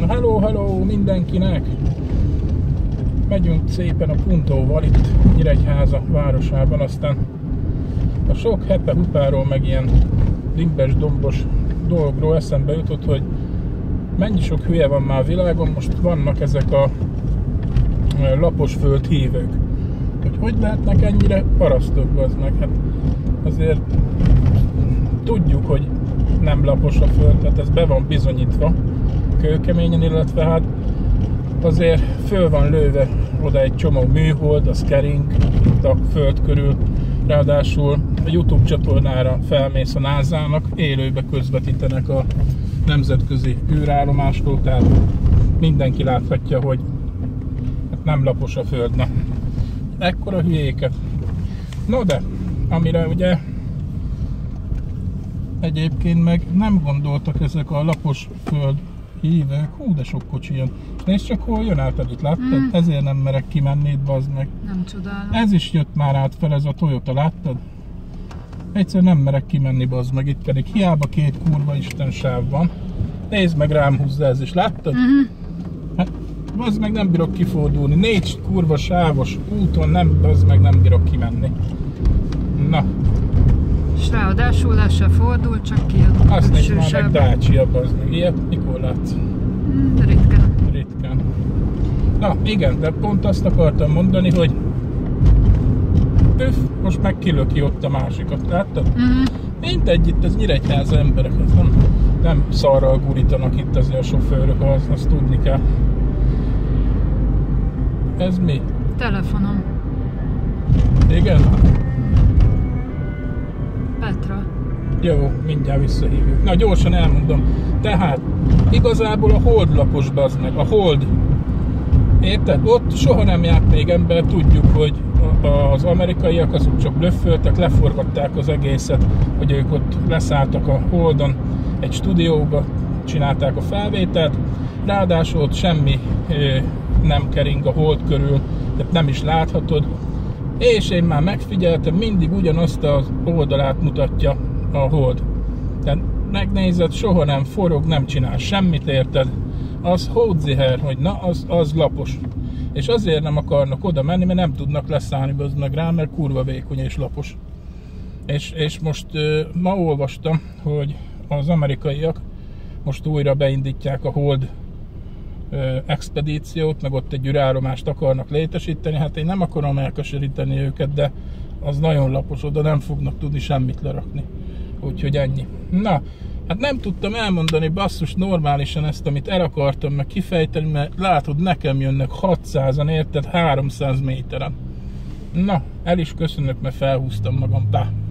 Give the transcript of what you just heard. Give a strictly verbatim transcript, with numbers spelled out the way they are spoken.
hello, hello mindenkinek! Megyünk szépen a Puntóval itt Nyíregyháza városában, aztán a sok hepe-hupáról meg ilyen limbes-dombos dolgokról eszembe jutott, hogy mennyi sok hülye van már a világon, most vannak ezek a lapos földhívők. Hogy hogy lehetnek ennyire parasztok, az meg? Hát azért tudjuk, hogy nem lapos a föld, tehát ez be van bizonyítva kőkeményen, illetve hát azért föl van lőve oda egy csomó műhold, az kering itt a föld körül, ráadásul a YouTube csatornára felmész a nászának, élőbe közvetítenek a nemzetközi űrállomásról, tehát mindenki láthatja, hogy nem lapos a föld. Na, ekkora hülyéket. No de, amire ugye egyébként meg nem gondoltak ezek a lapos föld hívők. Hú, de sok kocsi jön. Nézd csak, hol jön át, itt láttad? Mm. Ezért nem merek kimenni itt, bazd meg. Nem csodálom. Ez is jött már át fel, ez a Toyota, láttad? Egyszer nem merek kimenni, bazd meg, itt pedig hiába két kurva isten sáv van. Nézd meg, rám húzza ez is, láttad? Mm-hmm. Hát, bazd meg, nem bírok kifordulni. Négy kurva sávos úton, nem, bazd meg, nem bírok kimenni. Na. És ráadásul le se fordul, csak kijött a azt nézd már meg, sávba. Dacia, bazd meg. Ilyet mikor látsz? De ritkán. Ritkán. Na igen, de pont azt akartam mondani, hogy püff, most meg kilöki ott a másikat, láttad? Mm-hmm. Mindegy, itt az Nyíregyháza emberek, ez nem, nem szarral gurítanak itt azért a sofőrök, azt, azt tudni kell. Ez mi? Telefonom. Igen? Petra. Jó, mindjárt visszahívjuk. Na, gyorsan elmondom. Tehát, igazából a hold lapos, bazd meg, a hold. Érted? Ott soha nem járt még ember, tudjuk, hogy az amerikaiak azok csak blöfföltek, leforgatták az egészet, hogy ők ott leszálltak a holdon egy stúdióba, csinálták a felvételt, ráadásul ott semmi nem kering a hold körül, tehát nem is láthatod, és én már megfigyeltem, mindig ugyanazt az oldalát mutatja a hold. Tehát megnézed, soha nem forog, nem csinál semmit, érted? Az hódziher, hogy na, az, az lapos. És azért nem akarnak oda menni, mert nem tudnak leszállni meg rá, mert kurva vékony és lapos. És, és most uh, ma olvastam, hogy az amerikaiak most újra beindítják a hold uh, expedíciót, meg ott egy űrállomást akarnak létesíteni. Hát én nem akarom elkeseríteni őket, de az nagyon lapos, oda nem fognak tudni semmit lerakni. Úgyhogy ennyi. Na, hát nem tudtam elmondani basszus normálisan ezt, amit el akartam meg kifejteni, mert látod, nekem jönnek hatszázan, érted, háromszáz méteren. Na, el is köszönök, mert felhúztam magam, pá.